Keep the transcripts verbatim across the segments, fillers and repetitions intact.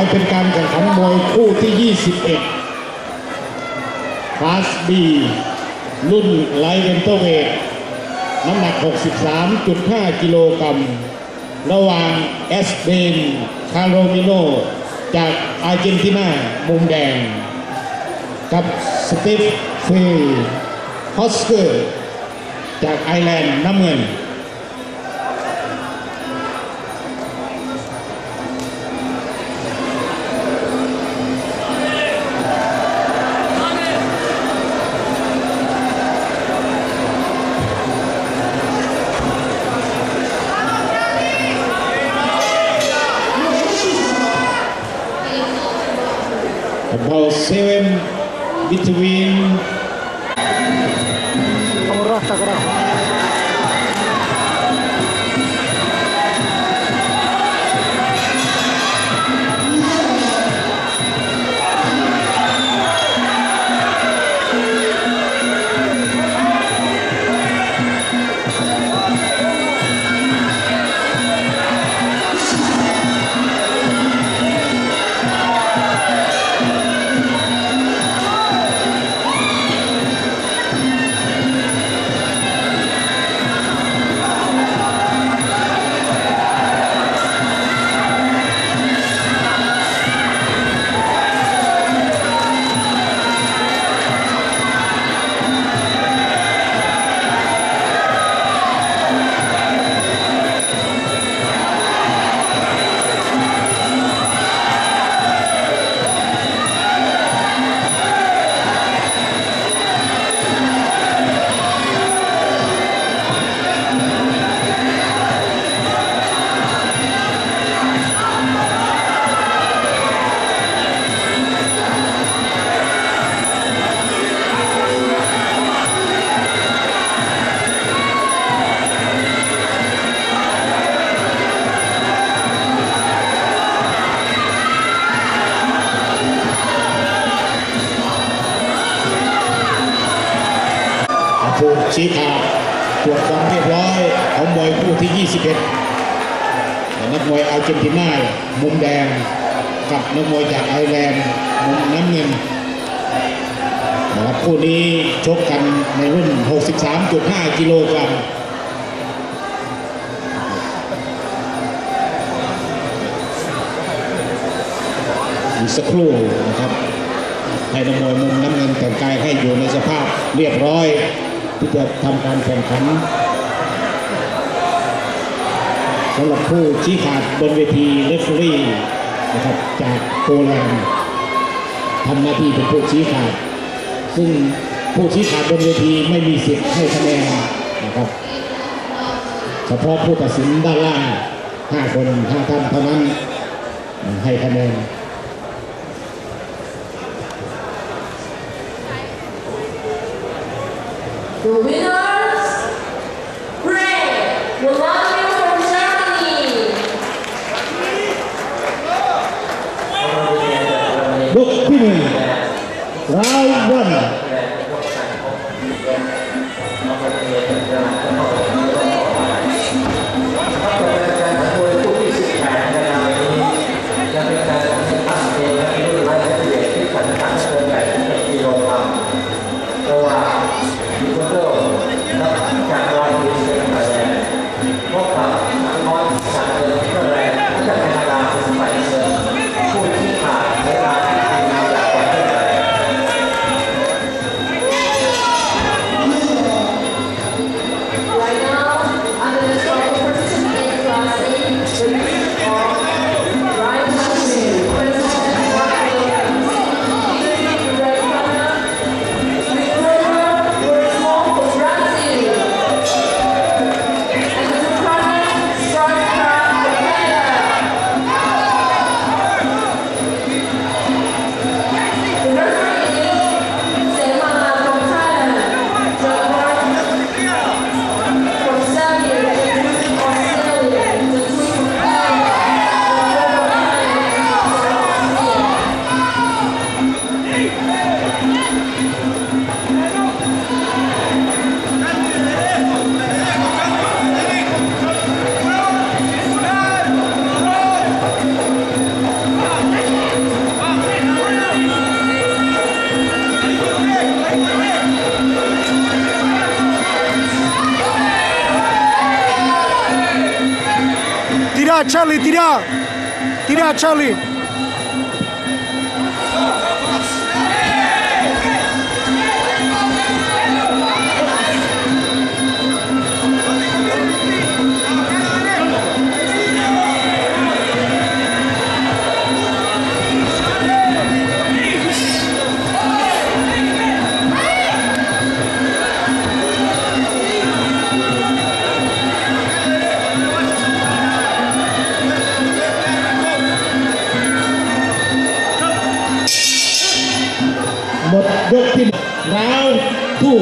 เป็นการแข่งขันมวยคู่ที่ ยี่สิบเอ็ด คลาส B รุ่นไลท์เวนเตอร์เวทน้ำหนัก หกสิบสามจุดห้า กิโลกรัมระหว่างเอสเบนคาโรมิโนจากอาร์เจนตินามุมแดงกับสตีฟเฟย์ฮอสเกอร์จากไอร์แลนด์น้ำเงินAbout seven betweenผู้ชี้ขาดตรวจความเรียบร้อยของมวยคู่ที่ ยี่สิบเอ็ด นักมวยอาร์เจนตินามุมแดงกับนักมวยจากไอร์แลนด์มุมน้ำเงินนะครับคู่นี้ชกกันในรุ่น หกสิบสามจุดห้า กิโลกรัมอีกสักครู่นะครับให้นักมวยมุมน้ำเงินแต่งกายให้อยู่ในสภาพเรียบร้อยที่จะทำการแข่งขันสำหรับผู้ชี้ขาดบนเวทีเรฟเฟอรี่นะครับจากโปแลนด์ทำหน้าที่เป็นผู้ชี้ขาดซึ่งผู้ชี้ขาดบนเวทีไม่มีสิทธิ์ให้คะแนนนะครับเฉพาะผู้ตัดสินด้านล่างห้าคนห้าท่านเท่านั้นให้คะแนน The winners, Ray Rolando from Germany. Book winning, round one. จะเป็นการ Tirá, Charlie, tirá. Tirá, Charlie. หมดยกที่ราวทู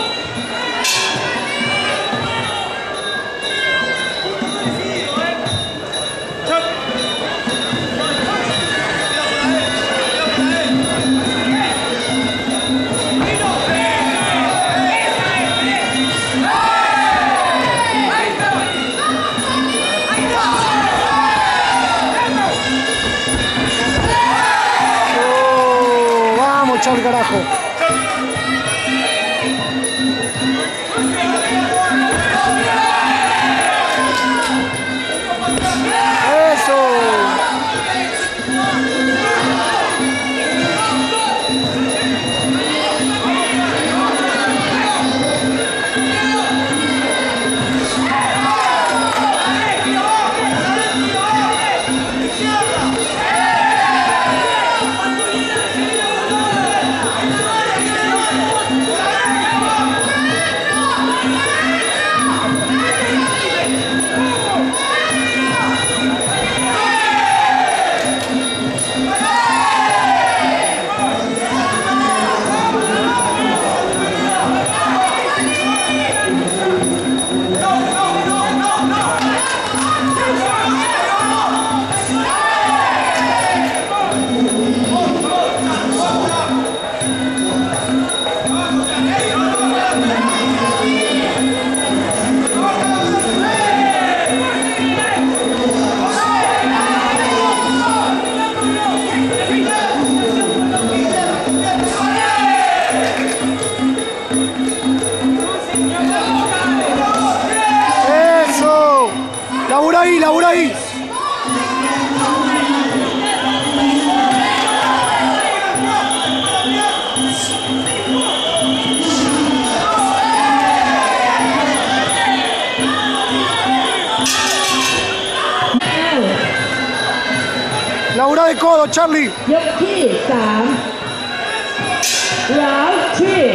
Charlie, carajo. Eso. Labura ahí, labura ahí. Labura de codo, Charlie. ยกที่สาม round three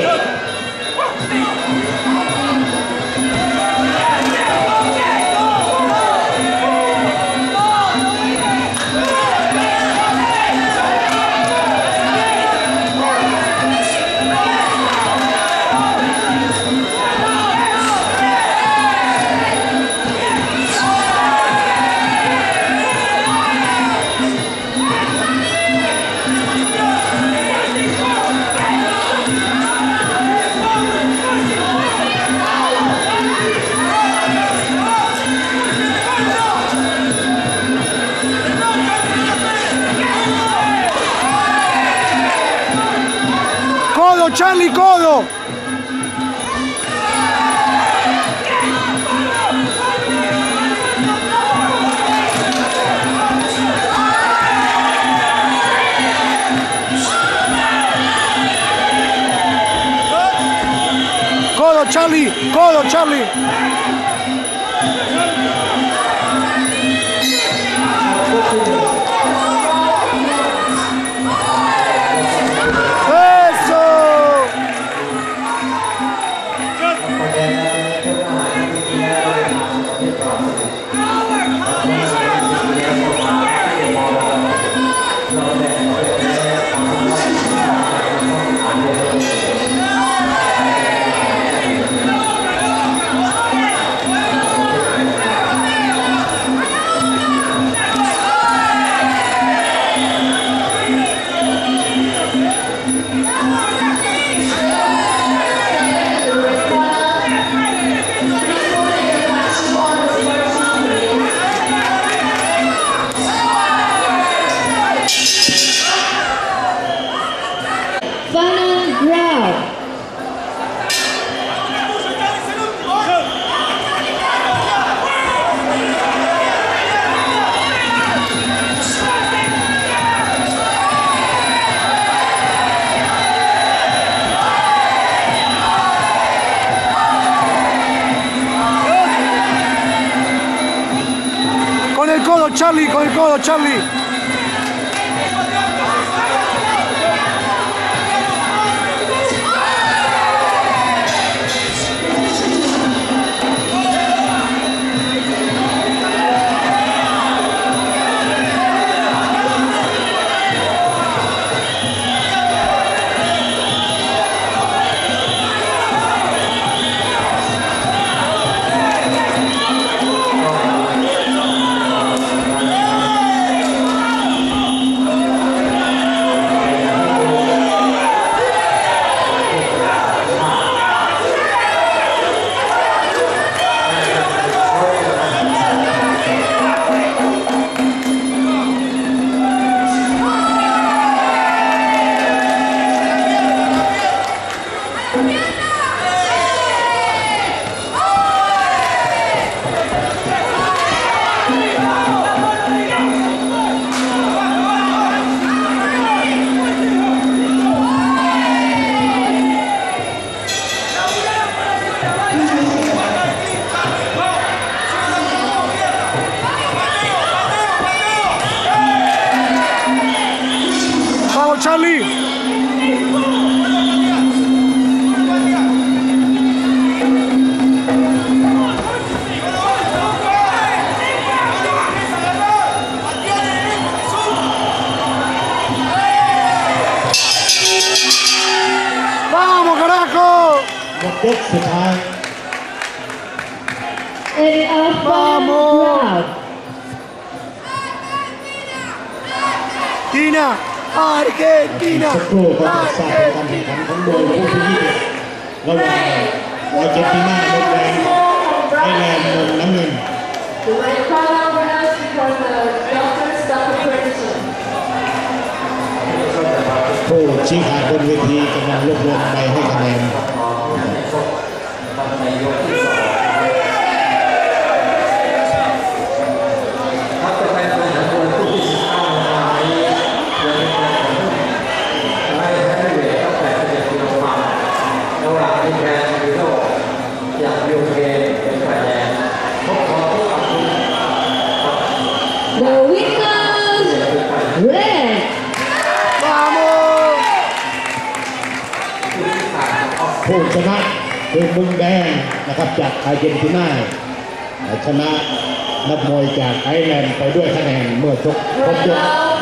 Codo, Charlie, codo. Codo, Charlie, codo, Charlie. Charlie, con el codo, Charlie. Vamos, Charlie. Vamos, carajo. หมดยกสุดท้าย in a Vamos. round Tina, Argentina. สักครู่ก็จะทราบการแข่งขันของมวยคู่ที่ยี่สิบระหว่างอาร์เจนตินาลมแดงไอร์แลนด์มุมน้ำเงิน The red card over us for the Doctor Stafford Ferguson. ผู้ชี้ขาดบนเวทีกำลังรวบรวมใบให้คะแนน the winners red Vamos. ผู้ชนะคือมุมแดงนะครับจากอาร์เจนตินาชนะนักมวยจากไอร์แลนด์ไปด้วยคะแนนเมื่อชกครบยก